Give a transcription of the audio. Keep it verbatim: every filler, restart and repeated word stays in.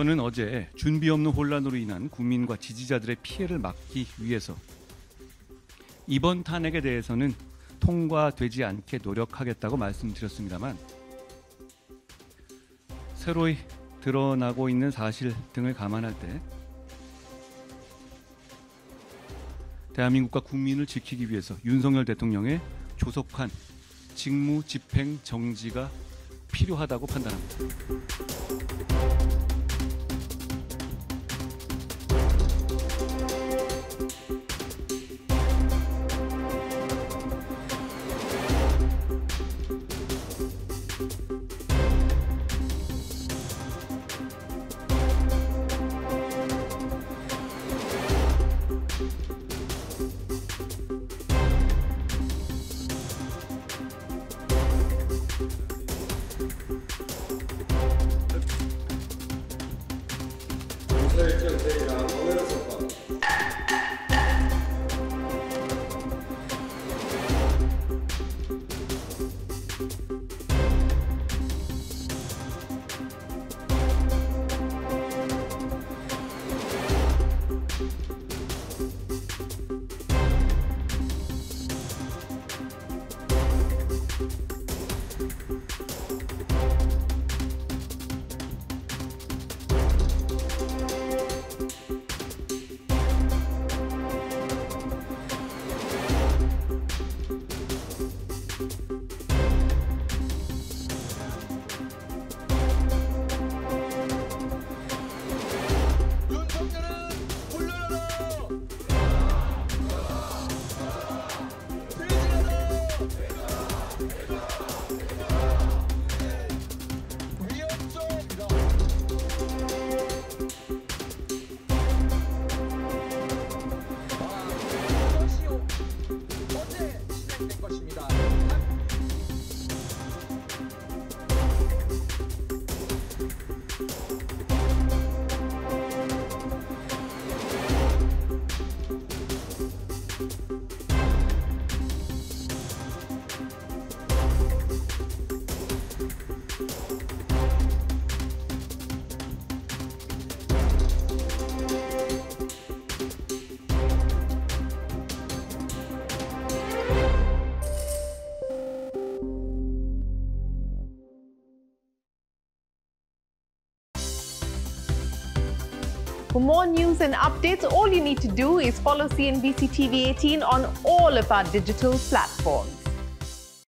저는 어제 준비 없는 혼란으로 인한 국민과 지지자들의 피해를 막기 위해서 이번 탄핵에 대해서는 통과되지 않게 노력하겠다고 말씀드렸습니다만 새로이 드러나고 있는 사실 등을 감안할 때 대한민국과 국민을 지키기 위해서 윤석열 대통령의 조속한 직무 집행 정지가 필요하다고 판단합니다. 일정 저희가 오늘은 속박. For more news and updates, all you need to do is follow C N B C T V eighteen on all of our digital platforms.